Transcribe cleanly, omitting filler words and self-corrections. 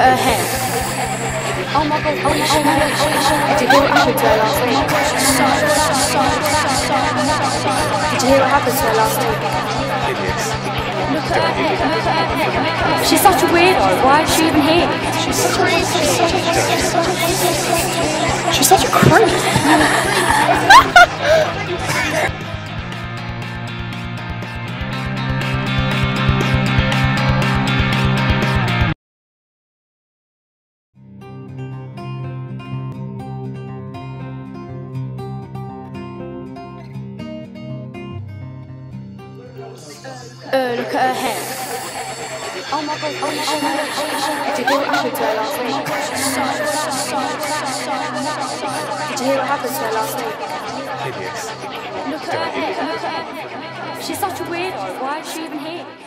at her hair. Oh my god, did you hear what happened to her last week? Did you hear what happened to her last week? Look at her hair. She's such a weirdo, why is she even here? She's such a creep. Look at her hair. Oh my god, did you hear what happened to her last week? Did you hear what happened to her last week? Look at her hair. She's such a weirdo, why is she even here?